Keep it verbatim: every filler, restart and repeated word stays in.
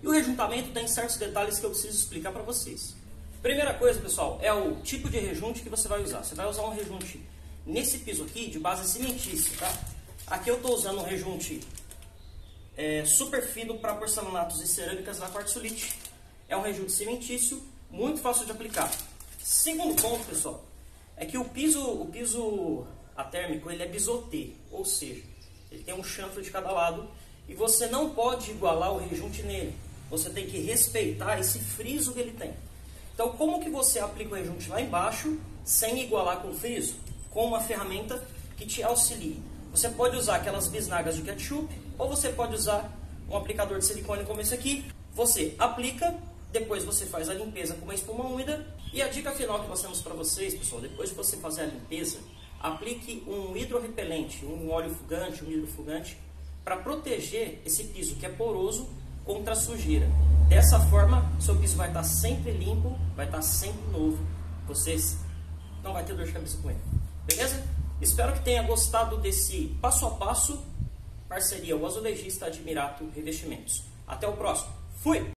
E o rejuntamento tem certos detalhes que eu preciso explicar para vocês. Primeira coisa, pessoal, é o tipo de rejunte que você vai usar. Você vai usar um rejunte nesse piso aqui de base cimentícia, tá? Aqui eu estou usando um rejunte é, super fino para porcelanatos e cerâmicas da quartzolite. É um rejunte cimentício, muito fácil de aplicar. Segundo ponto, pessoal, é que o piso, o piso atérmico ele é bisotê, ou seja, ele tem um chanfre de cada lado e você não pode igualar o rejunte nele. Você tem que respeitar esse friso que ele tem. Então, como que você aplica o rejunte lá embaixo sem igualar com o friso? Com uma ferramenta que te auxilie. Você pode usar aquelas bisnagas de ketchup ou você pode usar um aplicador de silicone como esse aqui. Você aplica, depois você faz a limpeza com uma espuma úmida. E a dica final que nós temos para vocês, pessoal, depois de você fazer a limpeza, aplique um hidrorrepelente, um óleo fugante, um hidrofugante, para proteger esse piso que é poroso contra a sujeira. Dessa forma, seu piso vai estar sempre limpo, vai estar sempre novo. Vocês não vai ter dor de cabeça com ele. Beleza? Espero que tenha gostado desse passo a passo, parceria o azulejista Admirato Revestimentos. Até o próximo. Fui!